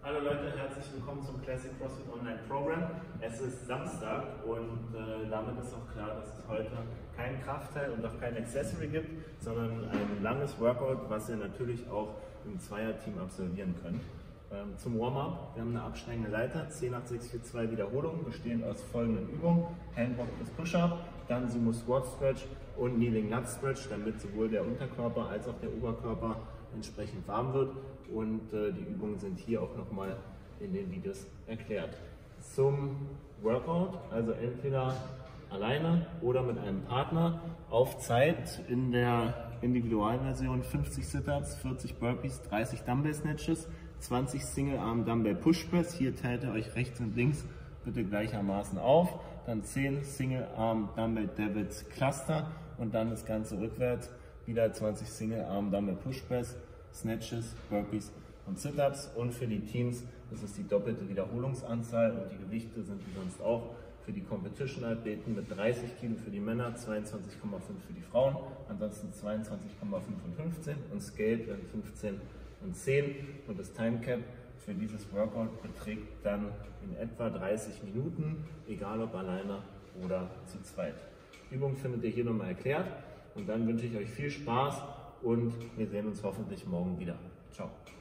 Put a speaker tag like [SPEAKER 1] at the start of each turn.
[SPEAKER 1] Hallo Leute, herzlich willkommen zum Classic CrossFit Online Program. Es ist Samstag und damit ist auch klar, dass es heute kein Kraftteil und auch kein Accessory gibt, sondern ein langes Workout, was ihr natürlich auch im Zweierteam absolvieren könnt. Zum Warm-up, wir haben eine absteigende Leiter, 10, 8, 6, 4, 2 Wiederholungen, bestehend aus folgenden Übungen: Handwalk bis Push-Up, dann Sumo Squat Stretch und Kneeling Lat Stretch, damit sowohl der Unterkörper als auch der Oberkörper entsprechend warm wird, und die Übungen sind hier auch nochmal in den Videos erklärt. Zum Workout, also entweder alleine oder mit einem Partner, auf Zeit in der Individualversion: 50 Sit-Ups, 40 Burpees, 30 Dumbbell Snatches, 20 Single Arm Dumbbell Push Press. Hier teilt ihr euch rechts und links bitte gleichermaßen auf. Dann 10 Single Arm Dumbbell Devils Cluster und dann das Ganze rückwärts. Wieder 20 Single Arm Dumbbell Push Press, Snatches, Burpees und Sit-Ups. Und für die Teams ist es die doppelte Wiederholungsanzahl, und die Gewichte sind wie sonst auch für die Competition-Athleten mit 30 Kilo für die Männer, 22,5 für die Frauen, ansonsten 22,5 und 15, und Scaled 15 und 10. Und das Timecap für dieses Workout beträgt dann in etwa 30 Minuten, egal ob alleine oder zu zweit. Die Übung findet ihr hier nochmal erklärt, und dann wünsche ich euch viel Spaß und wir sehen uns hoffentlich morgen wieder. Ciao.